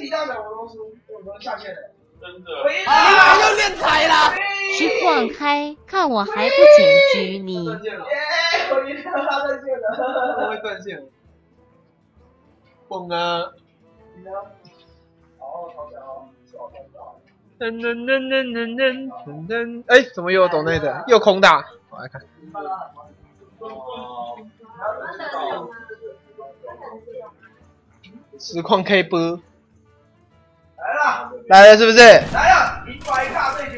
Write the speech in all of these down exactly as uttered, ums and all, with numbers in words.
比大小我都输，我们下线了。 真的。 啊！又练财了。 吃放开，看我还不检举你。 耶！我赢了，他断线了。 我会断线。蹦啊！ 你呢？哦，好小哦，小看到。 噔噔噔噔噔噔噔噔！哎，怎么又有抖内的？又空大。我来看。 哦。 实况 K 波。 来了。 来了是不是？ 来了，银白大对决。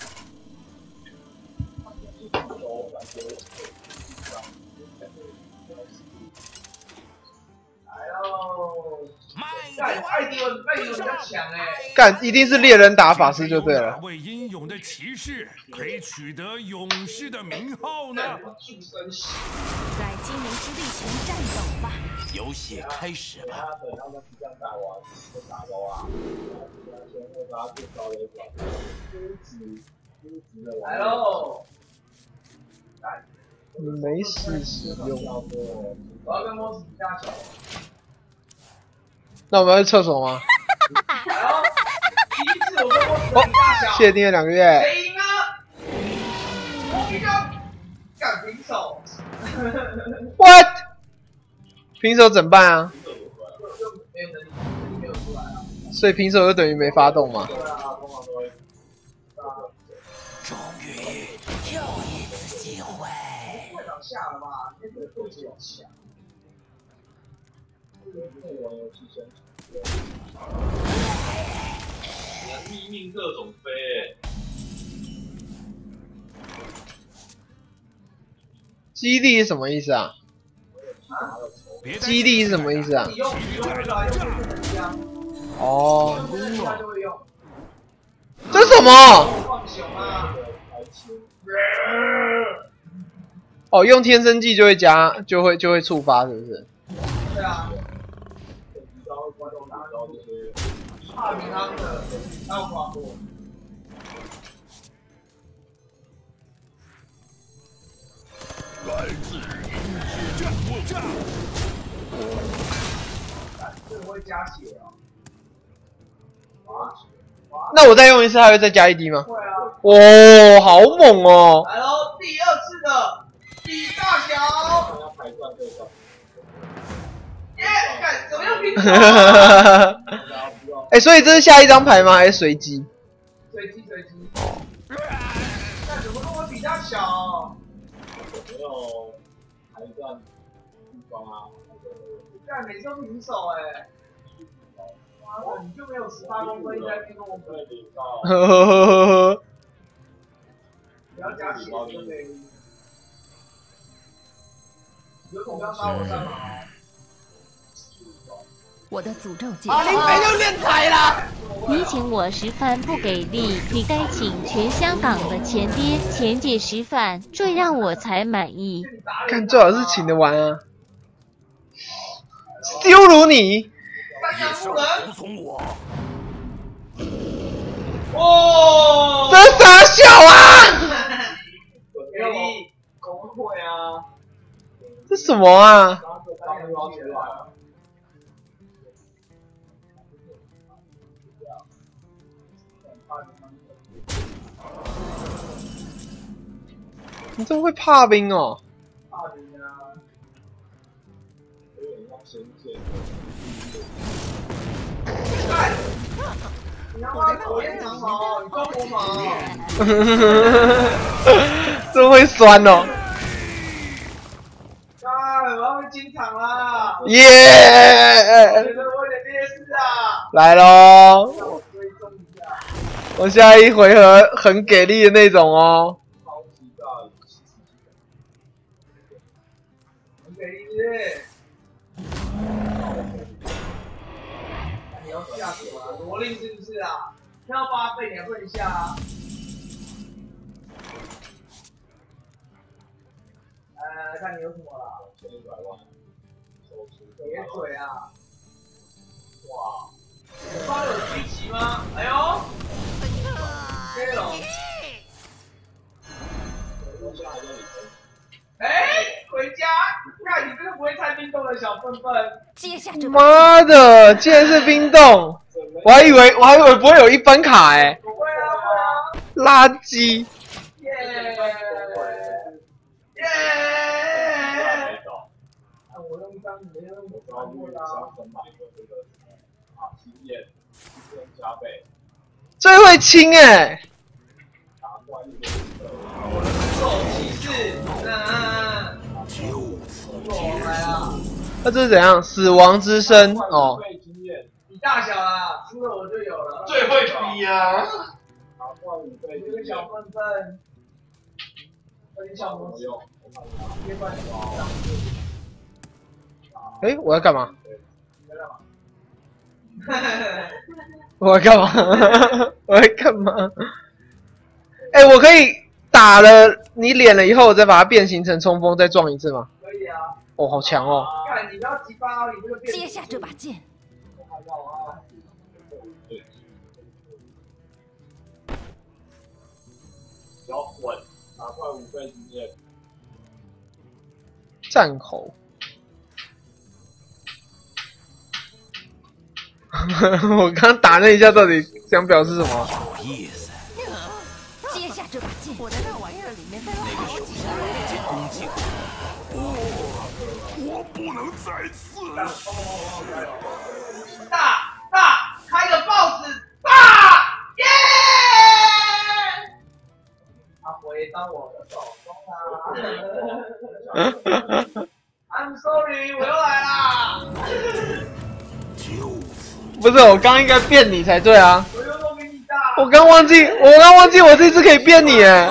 干，艾迪文，艾迪文比较强哎！ 干，一定是猎人打法师就对了。 位英勇的骑士可以取得勇士的名号呢？ 在精灵之力前战斗吧！ 游戏开始吧。 来喽！ 没事使用。 我要跟莫斯比大小。 那我们要去厕所吗？ 来喽！第一次我跟莫斯比大小。 谢订阅两个月。 谁赢啊？我比较敢平手。 What？ 平手怎么办啊？ 没有能力，能力没有出来啊。 所以平手就等于没发动嘛？ 对啊，通常都会。 终于又一次机会。 会长下了吧？那个肚子有强。 你要逆命各种飞、欸。 激励是什么意思啊？激励是什么意思啊？ 你用你用那个用这个能力啊。 哦。 他就会用。 这是什么？ 放熊啊！ 哦，用天生技就会加，就会就会触发，是不是？ 对啊。怕平他们的，还有滑过。 来自云血战我战。 这个会加血哦。哇！ 那我再用一次，还会再加一滴吗？ 会啊。 哦，好猛哦！ 来喽，第二次的比大小。耶！干，怎么又平手？ 哎，所以这是下一张牌吗？还是随机？ 随机随机。那怎么跟我比较小？ 没有还算地方啊。 干，每次都平手哎。妈的，你就没有十八公分在那边跟我比？ 呵呵呵呵。 不要加血，对不对？有种要杀我干嘛？ 我的诅咒解啊！林北又练财了。 你请我食饭不给力，你该请全香港的前爹前姐食饭，这样我才满意。 看，最好是请得完啊！羞辱你！ 三阳不能服从我。 哦！ 这傻小啊！ 没有工会啊！ 这什么啊？你这么会怕冰哦？ 怕冰啊！哎！你他妈我延长毛，你中国毛！ 这会酸哦！ 哎，我要被进场啦！ 耶！ 我觉得我有点劣势啊！ 来喽！我下一回合很给力的那种哦。 很给力是你要吓死我了，萝莉是不是啊？看到八倍你还问一下啊？来来看你有什么啦？别嘴啊！哇，你包有狙击吗？哎呦，接龙。哎，回家！看你这个不会猜冰冻的小笨笨。 接下这妈的，竟然是冰冻！ 我还以为我还以为不会有一分卡哎、欸， 不会啊，会啊。 垃圾。 耶耶！我用一张你没用我然后因为想成买一个这个啊经验，经验加倍， 最会清哎、欸， 打怪一个受歧视，嗯，就此结束。来啊！ 那这是怎样？死亡之身哦。 倍经验， 你大小啦，输了我就有了。 最会逼啊！ 打怪五倍经验， 这个小笨笨，跟小怎么魔子用？我看一下， 接关系。 哎、欸，我要干嘛？ 你在干嘛？ 我要干嘛？我要干嘛？哎、欸，我可以打了你脸了以后，我再把它变形成冲锋，再撞一次吗？ 可以啊。 哦，好强哦！ 看你不要急发哦，你这个变。 接下这把剑。 我看到啊。 只要稳，打怪五倍经验， 战吼。我刚打那一下，到底想表示什么？ 有意思。 接下这把剑。我的那玩意儿里面那个手下已经攻击过我，我不能再次。 大大开个 boss， 大耶！阿回当我的手中啦。I'm sorry， 我又来啦。 不是，我刚应该变你才对啊！ 我又都比你大。 我刚忘记，我刚忘记我这次可以变你哎！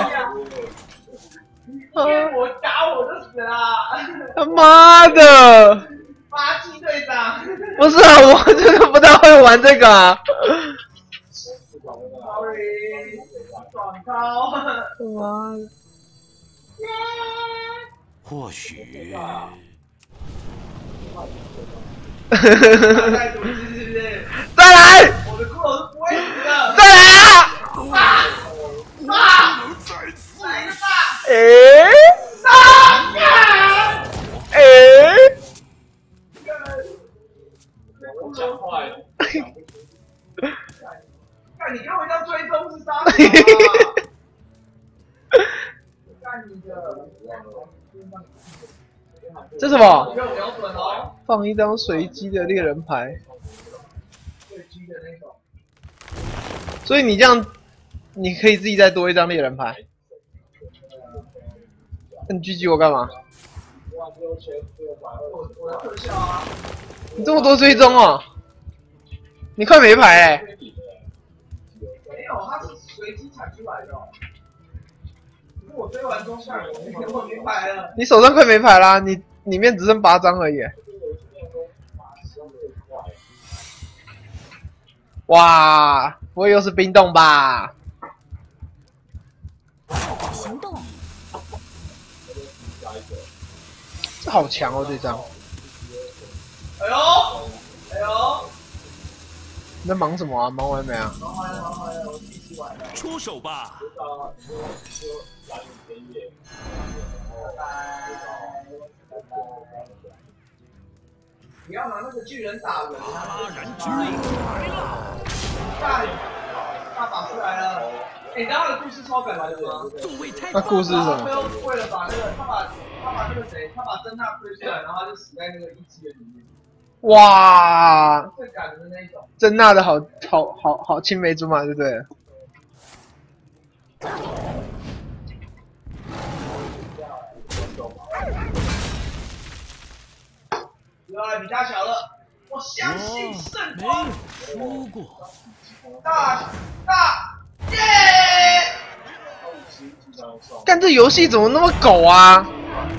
骗我打我就死啦！ 他妈的！ 八七队长。 不是啊，我真的不太会玩这个啊。 Sorry， 爽高。 他妈的！ 或许。 再赌一次是不是？ 再来！ 我的骷髅是不会死的。 再来啊！ 爸爸， 再次。 来个爸！ 诶大干！ 诶！ 我讲坏， 看你给我一张追踪是杀手啊！干你的！ 这什么？ 没有瞄准哦。 放一张随机的猎人牌， 随机的那种。 所以你这样，你可以自己再多一张猎人牌。那你狙击我干嘛？ 万六千六百二我我的特效啊！ 你这么多追踪哦？你快没牌哎、欸！ 没有，它是随机产出来的、哦。可是我追完中下，我没我没牌了。 你手上快没牌啦，你里面只剩八张而已。哇，不会又是冰冻吧？ 行动。 这好强哦，这张。 哎呦，哎呦， 你在忙什么啊？忙完没啊？ 忙完了，忙完了，我一起玩了。 出手吧！ 拜拜。不要拿那个巨人打人啊！ 杀人之力来了！ 干，大法师来了。哎、欸，你知道他的故事超感人的吗？ 座位太那故事是什么？ 最后为了把那个他把他把那个谁，他把珍娜推出来，然后他就死在那个一击的里面。 哇， 最感人的那一种。 珍娜的好好好好青梅竹马，对不对了？ 又要来比大小了，我相信圣光。 输过。 大大耶！ 干这游戏怎么那么狗啊？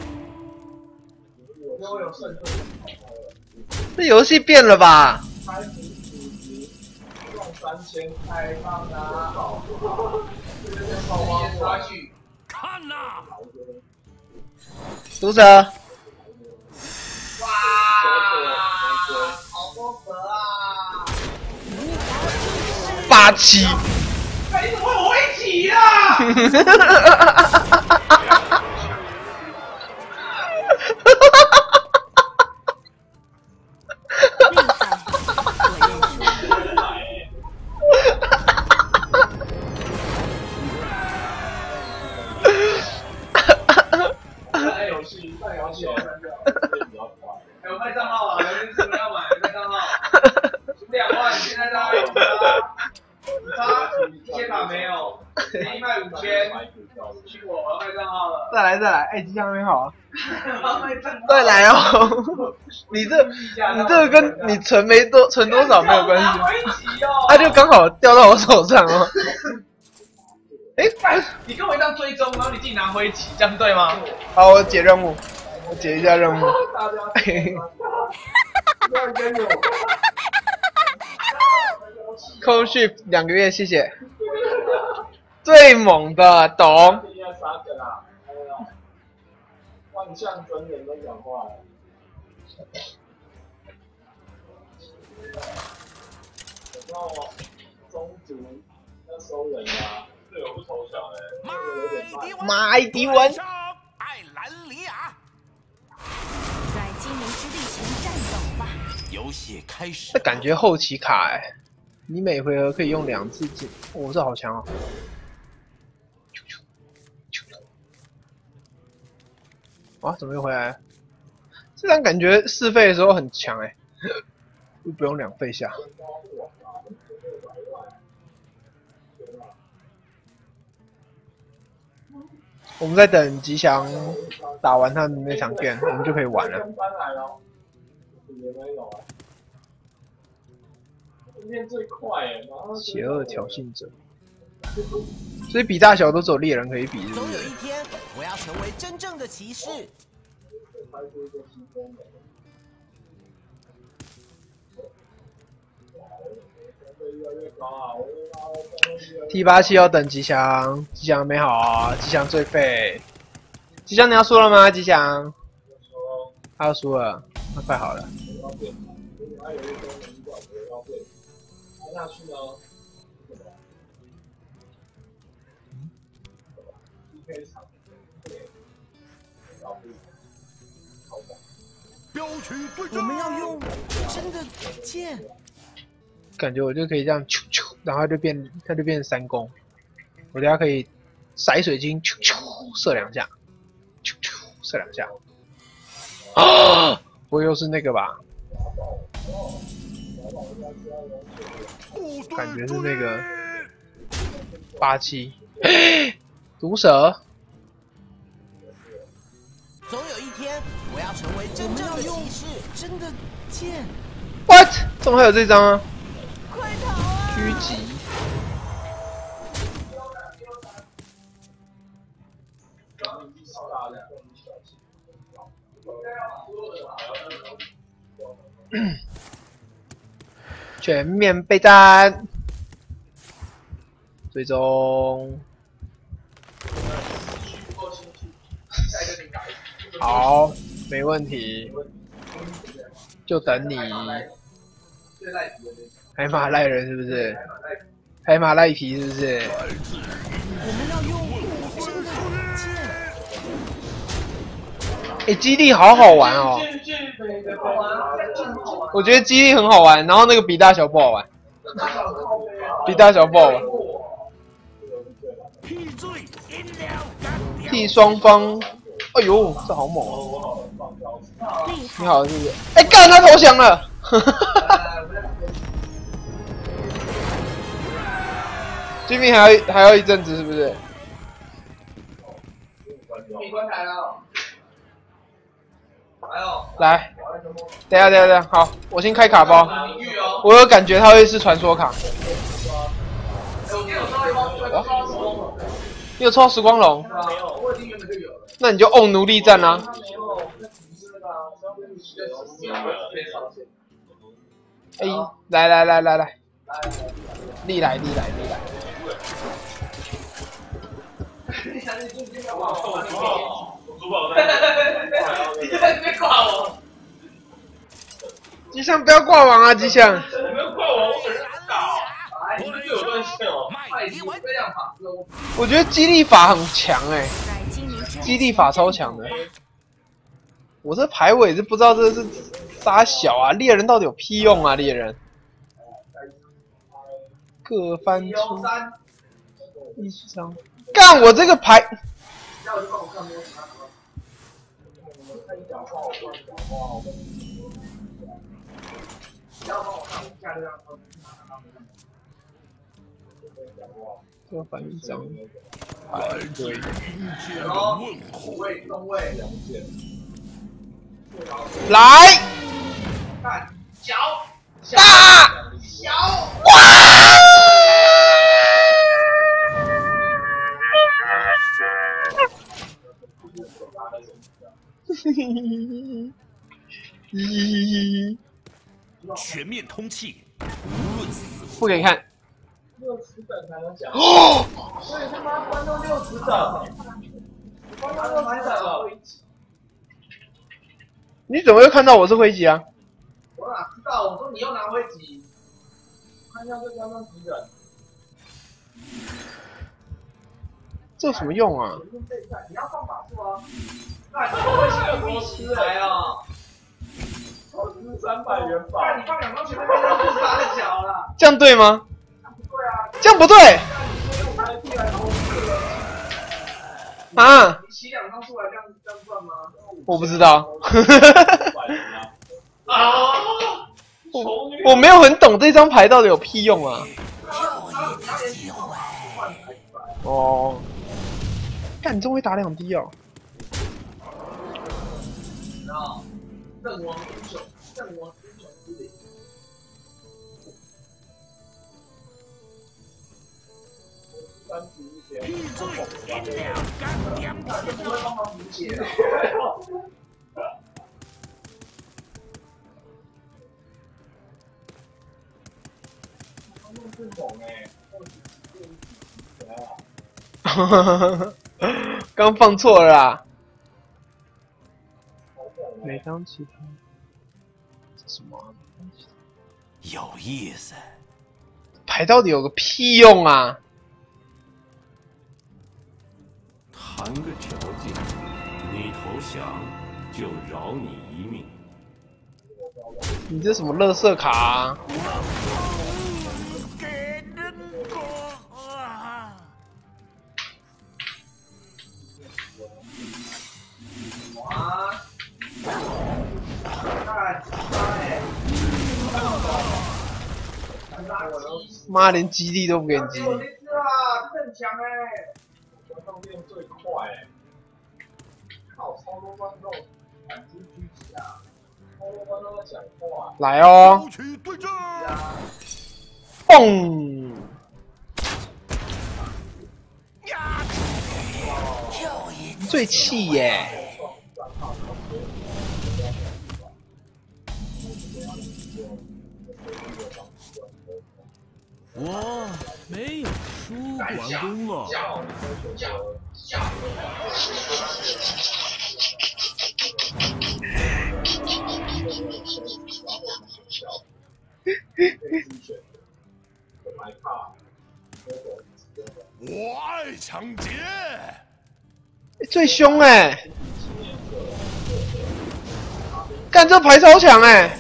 我有胜对。 这游戏变了吧？ 开始用三千开放啊！这个是好玩抓去。 看呐！ 毒蛇。 哇！好多蛇啊！ 八七。 哎，你怎么会我一起啊？ 厉害，我认输。 再来再来，哎，吉祥很好啊。再来哦，你这你这个跟你存没多存多少没有关系，它就刚好掉到我手上哦。哎、欸， 你跟我一样追踪，然后你自己拿回旗，这样对吗？ 好，我解任务，我解一下任务。Call Shift 两个月，谢谢。最猛的懂。 万象真人都讲话了。然后中族要收人啊，队友不投降哎， 马艾迪文， 艾兰里亚， 在精灵之力前战斗吧。 游戏开始。 这感觉后期卡哎、欸，你每回合可以用两次技，哦，这好强哦！啊，怎么又回来了？这张感觉四费的时候很强哎、欸，又不用两费下。我们在等吉祥打完他的那场 game， 我们就可以玩了。邪恶挑衅者，所以比大小都只有猎人可以比，是不总有是？ 一天，我要成为真正的骑士。 T 八七要等吉祥，吉祥没好啊，吉祥最废。吉祥你要输了吗？吉祥，他要输了，那快好了。 标曲对我们要用真的剑。 感觉我就可以这样啾啾，然后它就变，它就变成三攻。我等下可以甩水晶，啾啾射两下，啾啾射两下。啊！不会又是那个吧？感觉是那个八七，毒蛇。 总有一天，我要成为真正的骑士。真的剑。 What？ 怎么还有这张啊？ 快逃啊！ 狙击。全面备战，最终好，没问题，就等你。海马赖人是不是？海马赖皮是不是？ 我们要用真的剑。 哎、欸，基地好好玩哦！我觉得基地很好玩，然后那个比大小不好玩，比大小不好玩。替双方，哎呦，这好猛哦！你好，是不是？哎、欸，干他投降了！居民还要还要一阵子是不是？ 你关台了。 来，等一下等一下等一下，好，我先开卡包。我有感觉它会是传说卡。你有抽到时光龙？那你就 on 奴隶战啊！哎，来来来来来，历来历来历来。 你在那边挂我！ 吉祥不要挂网啊，吉祥！ 我没有挂我，我本人打。哎，你对我断线哦！麦迪文这样法师， 我觉得激励法很强哎、欸，激励法超强的。我这排尾是不知道这是啥小啊，猎人到底有屁用啊，猎人！各翻出一张，干我这个牌！ 这个翻译章， 来自阴间的问候。 位中位， 来， 看小小大小， 咦， 全面通气，无论死活。 不给你看。 六十等才能讲。 哦， 所以他妈关到六十等，关到六十等了。 你怎么会看到我是灰级啊？ 我哪知道？我说你又拿回几？ 看一下这关到几等。 这有什么用啊？ 你要放法术啊！那你会想多吃来啊？ 投资三百元宝。 那你放两张全部变成不杀的脚了。 这样对吗？ 对啊。 这样不对啊！ 你洗两张出来，这样这样算吗？ 我不知道。 啊！ 我我没有很懂这张牌到底有屁用啊！哦，干你真会打两滴哦！ 然后，阵亡英雄，阵亡英雄之灵。 三十一天。 闭嘴！饮料干点就不会帮忙补血了。 是猛哎！ 刚放错了啦。每当其他，这什么、啊？ 有意思。 牌到底有个屁用啊！ 谈个条件，你投降就饶你一命。 你这什么垃圾卡、啊？ 给人过啊！ 哇！看，哎！ 妈，连基地都不给你基。 我这只啊，这很强哎！ 我上变最快哎！靠，超多观众，感知狙击啊！超多观众在讲话。 来哦！ 收起对阵！ 嘣！最气耶！ 我没有输完弓了。我爱抢劫。 最凶哎！干这牌超强哎！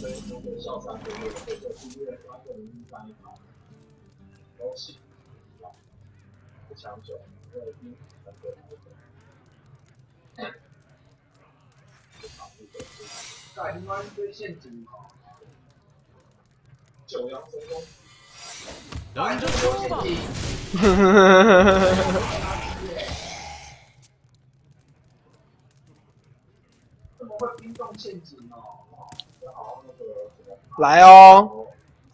干他妈一堆陷阱！ 九阳神功。 等着说吧。 怎么会冰冻陷阱哦？ 来哦！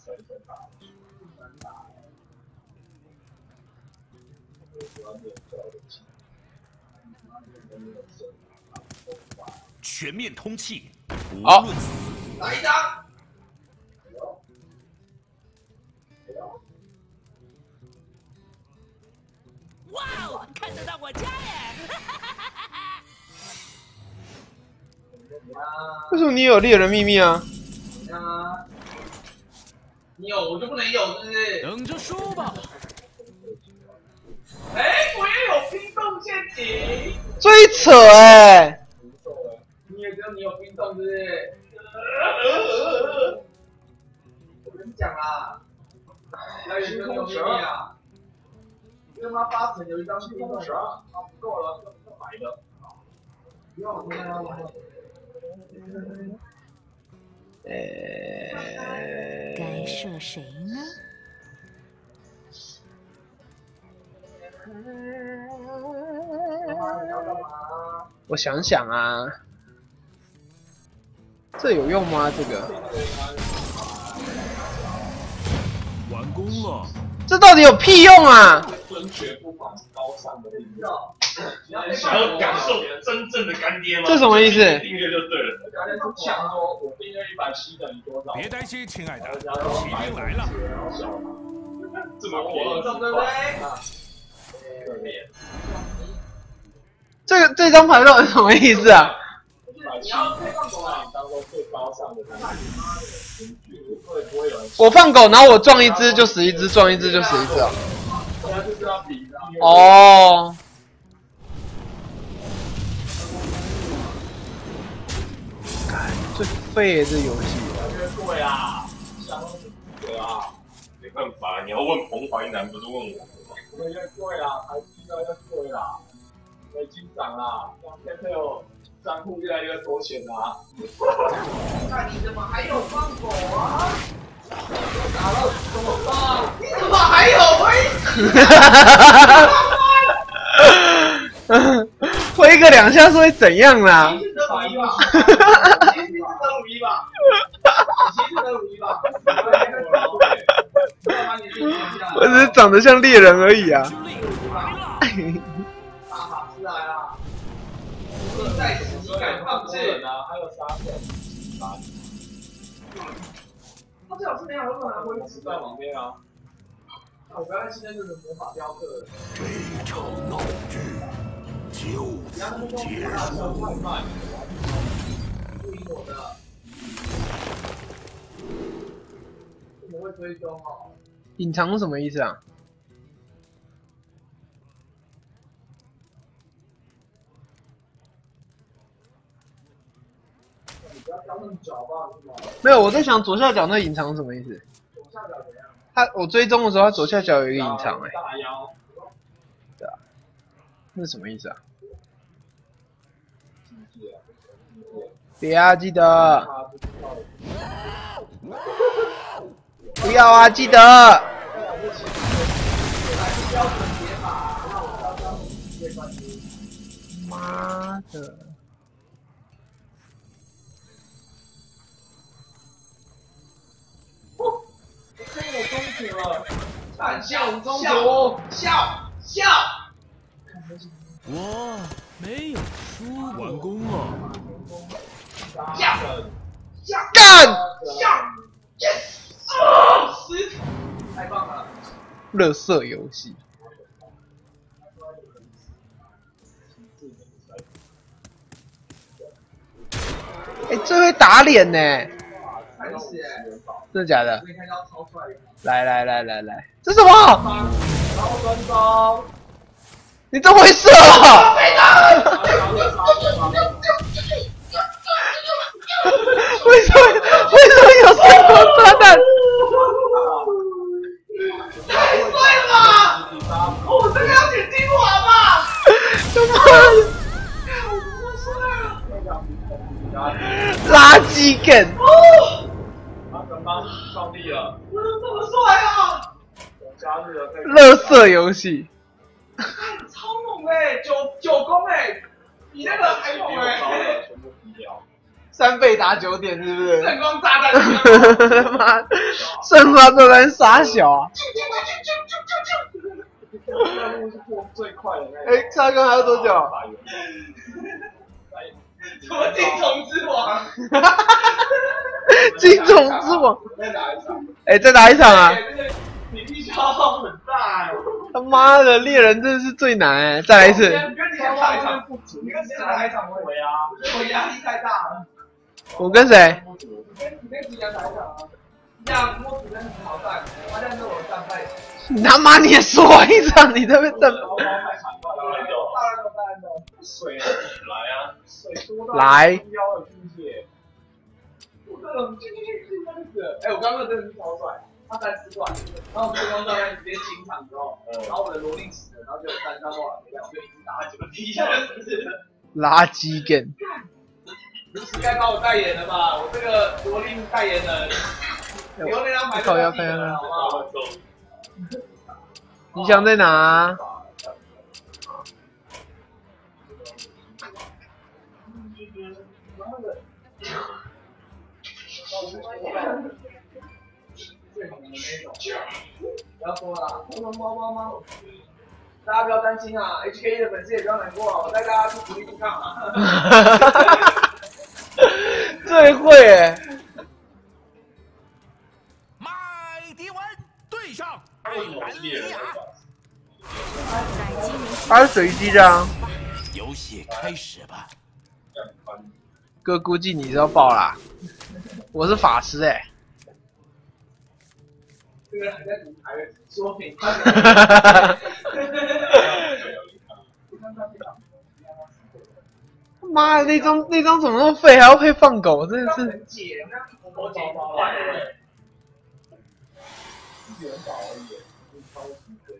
全面通气，无好论死来一张。 哇哦，看得到我家耶！ 为什么你有猎人秘密啊？ 啊！你有我就不能有，是不是？ 等着说吧。 哎，我也有冰冻陷阱。 最扯哎！ 你也只有你有冰冻，是不是？我跟你讲啦，要有这种秘密啊！因为他八成有一张冰冻十二，啊，不够了，要买的。不要不要不要！ 呃， 该射谁呢？ 我想想啊，这有用吗？这个完工了。 这到底有屁用啊？ 尊爵不妨高尚的力量。 想要感受真正的干爹吗？ 这什么意思？ 订阅就对了。 刚才是抢说，我订阅一百七等于多少？ 别担心，亲爱的，骑然后兵来了。 这么便宜， 对不对？ 这个这张牌到底什么意思啊？ 你要配放狗啊，当做最高尚的，会不会有人？ 我放狗，然后我撞一只就死一只，撞一只就死一只啊。 他就是要比的。 哦。干，最废的这游戏。 越贵啊，相当贵啊。 没办法，你要问彭淮南，不是问我。 越越贵啊，台币越来越贵啦，美金涨啦，两天配有账户越来越多钱啦。 那你怎么还有放狗啊？打了怎么放？你怎么还有挥？ 挥个两下是会怎样啦？ 你是德鲁伊吧？你是德鲁伊吧？你是德鲁伊吧？ 我只是长得像猎人而已啊！ 大法师来啦！在实感放置啊，还有沙克， 他最好是没有办法挥是在旁边啊。 我刚才现在就是魔法雕刻。 这场闹剧就此结束。 不理我的。怎么会追踪哦？ 隐藏是什么意思啊？ 你不要挑那么脚吧，是吗？ 没有，我在想左下角那隐藏是什么意思？ 左下角怎样？ 他我追踪的时候，他左下角有一个隐藏哎、欸。 大腰。 对啊。那是什么意思啊？别啊，记得。不要啊，记得。妈的！ 这个公主了，看笑公主，笑笑。 我没有输，完工了。 笑笑干！ 笑 ，yes， 哦，死！太棒了！ 垃圾游戏。哎、欸，这会打脸呢、欸！ 才是哎， 真的假的？ 没看到超帅的。 来来来来来，这什么？ 然后专招， 你这会射啊！为什么？为什么有三光炸弹？ 太帅了！哦，这个要点精华吧？ 他妈的！垃圾梗！ 哦！他刚刚上力了， 这么帅啊！ 加入了这个垃圾游戏， 超猛哎、欸，九九攻哎、欸，比那个还猛哎、欸！ 全部低掉， 三倍打九点是不是？ 圣光炸弹！ 他妈，圣光炸弹傻小啊！ 任务是过最快的那个。 哎，差刚还要多久？ 什么金虫之王？ 金虫之王？ 再打一场。 哎，再打一场啊！ 你力消耗很大哎、欸！ 他妈的，猎人真的是最难哎、欸！再来一次。 你跟你先打一场不足，你跟谁打一场会回啊？我压力太大了。 我跟谁？ 你跟你跟吉良打一场啊？这样摸主人很好战，他这样是我的战败。 你他妈你也说完一场，你这边战。 当然有， 当然有，当然有。 水来啊，水多到来腰的境界。 我这种进进进进就死了。哎，我刚刚真的是超帅，他三十段，然后我对方教练直接清场之后，然后我的罗令死了，然后就三三后来没了，我就一直打九第一下就死了。 垃圾梗。 你是该把我代言了吧？我这个罗令代言人，以后那张牌就记得了，好不好？ 你想在哪、啊？ 最红的那种。不要说了，猫猫猫猫。大家不要担心啊 ，H K 的粉丝也不要难过啊，我带大家去鼓励对抗啊。 最会哎！ 麦迪文对上艾兰利亚。 在精灵之他是随机的啊。 游戏开始吧。 哥估计你是要爆啦，我是法师哎、欸。 这个人还在舞台说明。 妈的，那张那张怎么那么废，还要配放狗，真的是。 很解，那我解包来了。 一元宝而已，超级贵。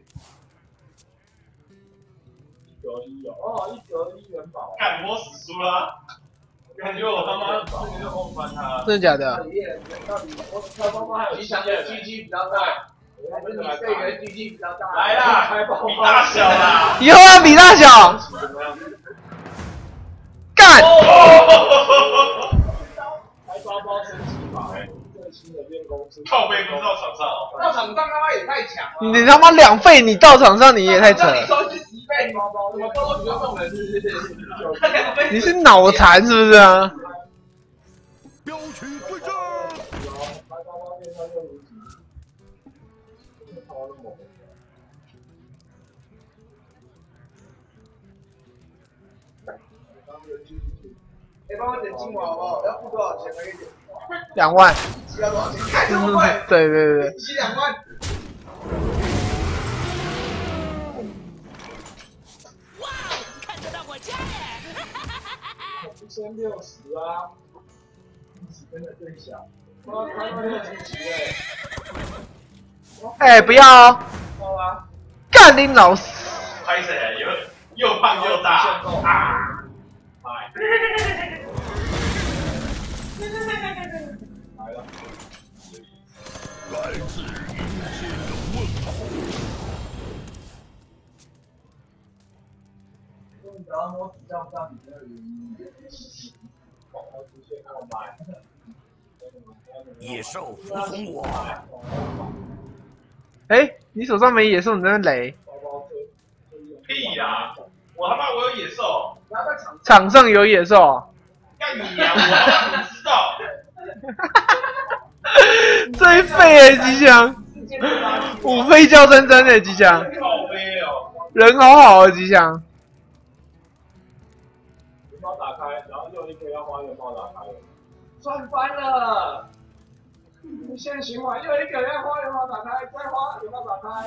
一格一哦，哦，一格一元宝。 干我死输了，感觉我他妈这个就轰翻他。 真的假的？ 到底我小包包还有吉祥的 G G 比较大，还是你这个 G G 比较大？ 来啦，比大小啦。 以后要比大小。干！ 开包包升级法，最新的练功是。 靠背不是到场上， 到场上他妈也太强了！ 你他妈两费，你到场上你也太扯了。 你收是十倍包包，怎么包包你就送人是不是？ 你是脑残是不是啊？ 标曲对阵。 开包包变成六十级，超猛。 哎，帮我点金娃好不好？要付多少钱才可以点？ 两万。 要多少钱？看这么贵？ 对对对。 七两万。 哇，看得到我家耶！ 一千六十啊，真的最小。哇，开到六十级哎！ 哎，不要哦！ 好啊， 干你老师！ 拍谁？又又胖又大啊！ 来了， 来自阴间的问候。 你只要摸指教不到你的原因， 广告出现购买。 野兽服从我。 哎，你手上没野兽，你在那雷。 屁啦！我他妈我有野兽， 不要在场场上有野兽。 干你娘！我他妈不知道。 最废哎，吉祥。五费叫真真的吉祥。 靠背哦。 人好好啊，吉祥。 元宝打开，然后又一个要花元宝打开。 赚翻了！无限循环，又一个要花元宝打开，再花元宝打开。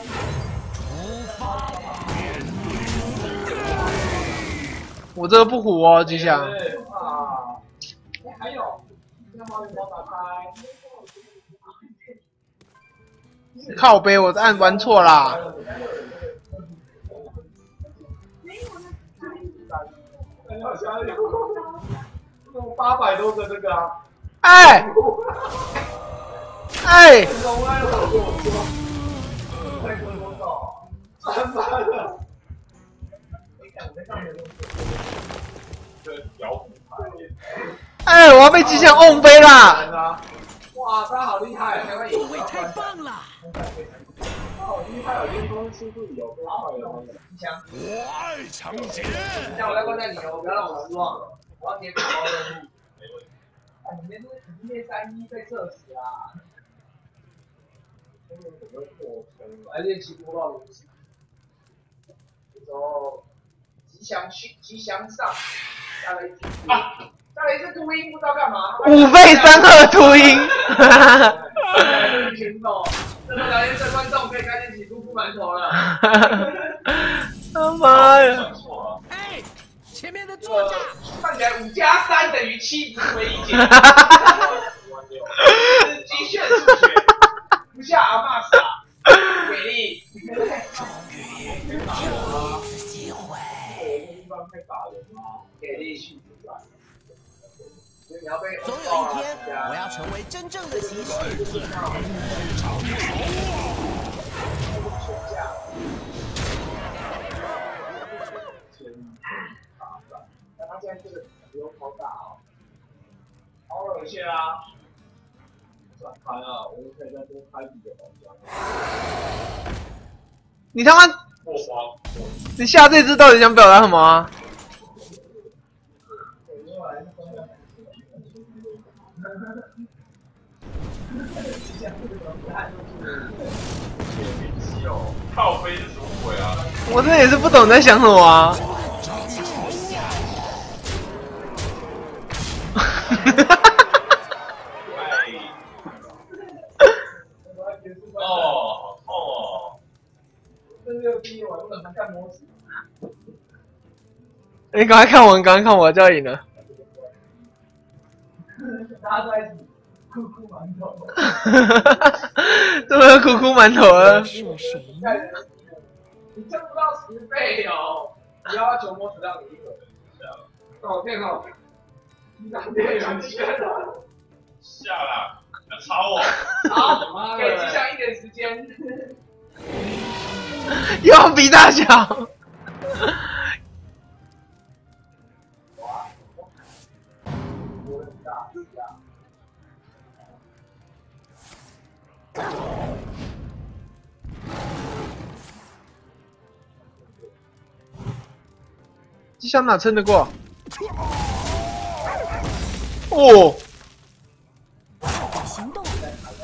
我这个不虎哦，吉祥。 啊！哎，还有，要花元宝打开。 靠背，我按玩错啦。 好像有八百多个这个啊！ 哎哎！ 龙安老跟我说，太多多少？赚翻了！你看我在上面弄这摇虎牌。 哎，我要被吉祥 on 飞啦！ 哇，他好厉害！台湾也各位太棒了！ 他好厉害，练功速度有多快了？ 吉祥， 我爱抢劫。 吉祥，我在关在你哦，不要让我失望了。我要接主包任务。哎，你们这肯定三一被射死啊！ 真的怎么会破圈了？ 来练习播报游戏。这时候，吉祥去，吉祥上，下了一只，下了一只秃鹰，不知道干嘛。 五倍三二秃鹰。 哈哈哈！群众，这么聊天的观众可以开始起猪铺馒头了。 他妈呀！ 哎，前面的作家。 看起来五加三等于七，不是唯一解。这是机械数学，不像阿嬷傻，美丽。 终于有一次机会。 一般被打人吗？ 给力去不转。所以你要被。 总有一天，我要成为真正的骑士。 但他现在这个不用超大哦，超有限啊。 开啊，我们可以再多开几个房间。 你他妈， 破花， 你下这只到底想表达什么啊？ 靠飞是什么鬼啊？ 我这也是不懂你在想什么啊。 哦，好痛哦！ 这六第一晚我怎么看模型？ 你赶快看我，你赶快看我，就要赢了。 大家在一起哭哭馒头。 这么哭哭馒头啊！ 射谁呢？ 你挣不到十倍哦！你要求模式让你一个人下。哦，电脑。你哪边有钱啊？ 下啦！要吵我！ 好，给吉祥一点时间。 又比大小。吉祥哪撑得过？哦。 行动。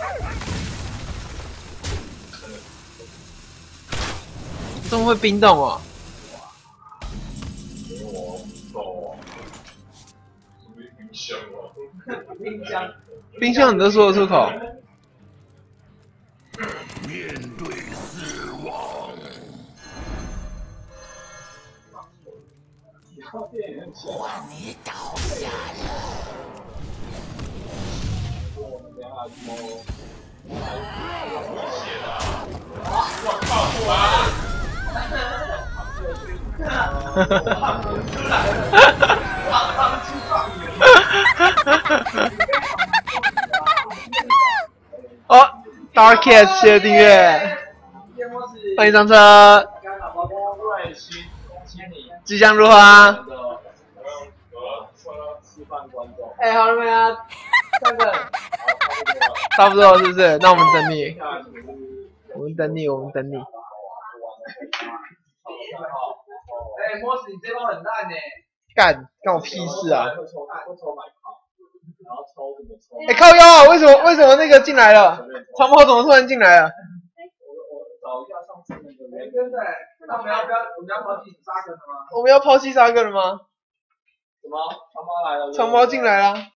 这么会冰冻哦？ 我走。冰箱哦。 冰箱。 冰箱你都说得出口？ 面对死亡。 哇，你倒下了！ 我们等下摸。 血的。我靠！啊！ 哦 ，Dark Cat 谢谢订阅，欢迎上车。即将如何啊？哎、欸，好了没啊？三个，差不多是不是？那我们等你，我们等你，我们等你。 哎、欸，莫斯，你这包很烂呢。 干，干我屁事啊！哎、欸，靠腰啊！为什么为什么那个进来了？长毛怎么突然进来了？ 找一下上次那个。哎，真的，那我们要不要我们要抛弃沙哥了吗？ 我们要抛弃沙哥了吗？ 什么？长毛来了。 长毛进来了。